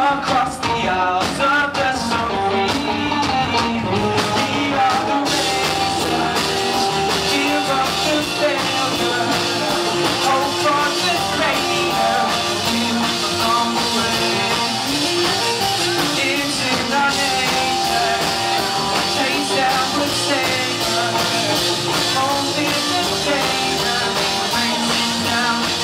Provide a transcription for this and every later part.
across the aisles of the Sophie. We are the racers, give up the failure, hope for the greater, we belong away. It's in our nature, chase that would save us, hope in the danger, racing down the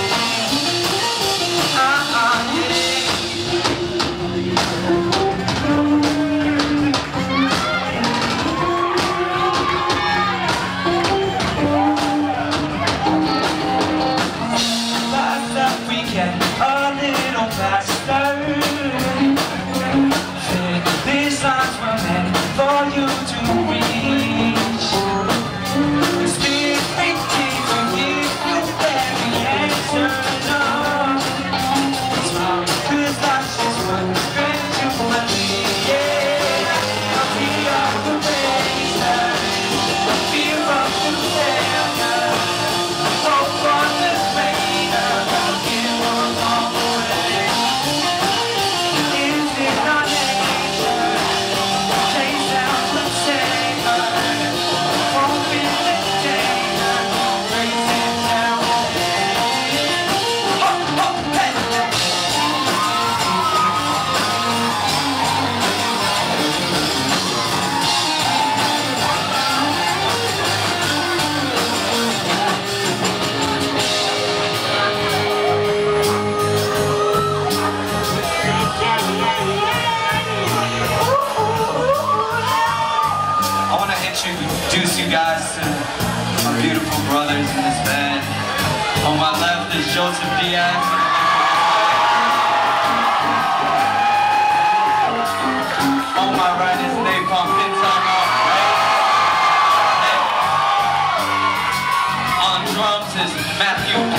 a little faster. These lines were meant for you to reach. Speed 18 will give you every answer. No, smile, 'cause that's just what gradually. Yeah, we are the racers. Fear of the failure, hope on the greater. Introduce you guys to our beautiful brothers in this band. On my left is Joseph Diaz. On my right is Napalm Pintar. On drums is Matthew